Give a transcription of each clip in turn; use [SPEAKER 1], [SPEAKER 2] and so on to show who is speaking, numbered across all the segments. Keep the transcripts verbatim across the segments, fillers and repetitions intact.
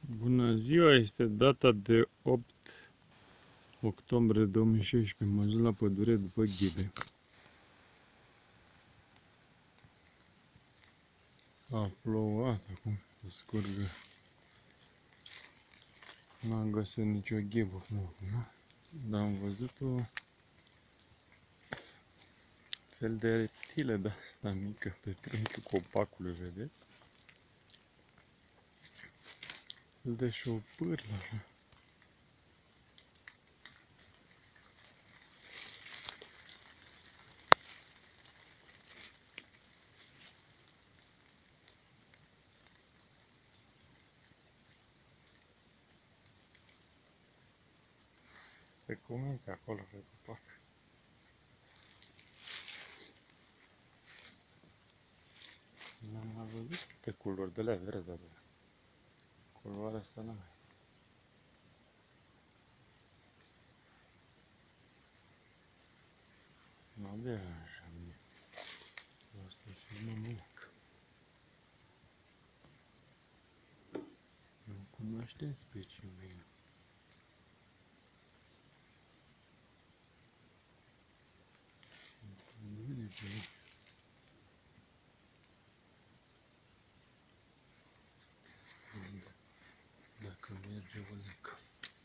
[SPEAKER 1] Bună ziua, este data de opt octombrie două mii șaisprezece. Mă ajung la pădure după ghibe. A plouat acum, să scurgă. N-am găsit nicio ghibă până acum, dar am văzut o fel de reptile de asta mică pe trunchiul copacului, vedeți? Fel de șopârlă așa. Se comente acolo pe copac. N-am mai văzut câte culori de alea verzi, dar culoarea asta n-am mai. Mă deranjează mie. O să filmăm mânac. Nu cunoaștem specii mea. Dacă merge o lecă.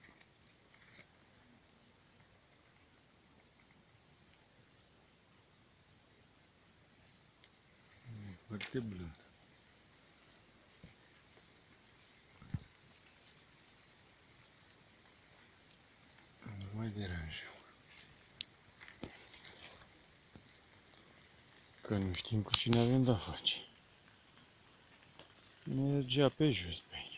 [SPEAKER 1] E foarte blând. Nu mai deranjăm. Că nu știm cu cine avem de-a face. Mergea pe jos pe aici.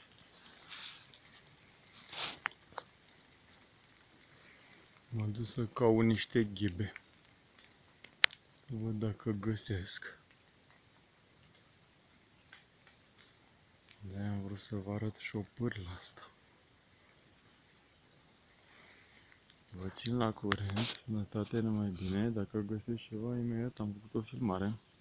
[SPEAKER 1] M-am dus să caut niște ghibe. Să văd dacă găsesc. De-aia am vrut să vă arăt șopârla asta. Vă țin la curent, sănătate numai bine. Dacă găsesc ceva, imediat am făcut o filmare.